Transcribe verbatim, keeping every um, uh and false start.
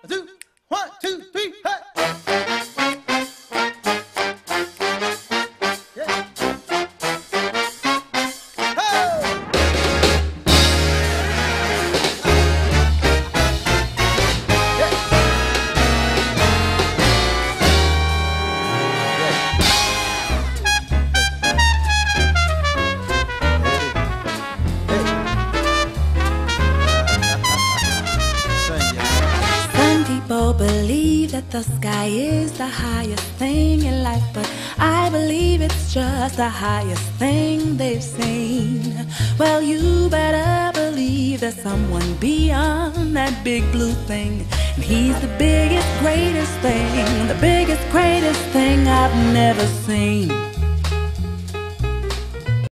two, one, two, three, hey. People believe that the sky is the highest thing in life, but I believe it's just the highest thing they've seen. Well, you better believe there's someone beyond that big blue thing, and he's the biggest, greatest thing, the biggest, greatest thing I've never seen.